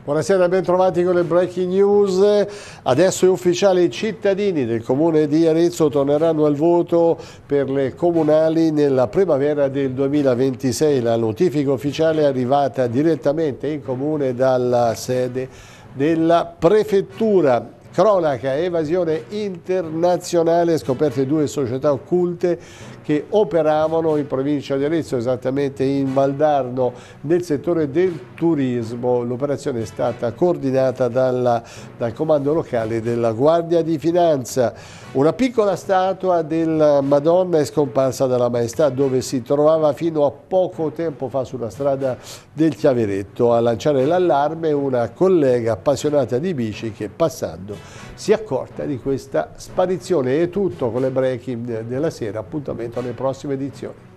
Buonasera, ben trovati con le breaking news. Adesso è ufficiale, i cittadini del comune di Arezzo torneranno al voto per le comunali nella primavera del 2026. La notifica ufficiale è arrivata direttamente in comune dalla sede della prefettura. Cronaca, evasione internazionale, scoperte due società occulte che operavano in provincia di Arezzo, esattamente in Valdarno, nel settore del turismo. L'operazione è stata coordinata dal comando locale della Guardia di Finanza. Una piccola statua della Madonna è scomparsa dalla Maestà, dove si trovava fino a poco tempo fa sulla strada del Chiaveretto. A lanciare l'allarme una collega appassionata di bici che, passando, si è accorta di questa sparizione. È tutto con le breaking della sera, appuntamento alle prossime edizioni.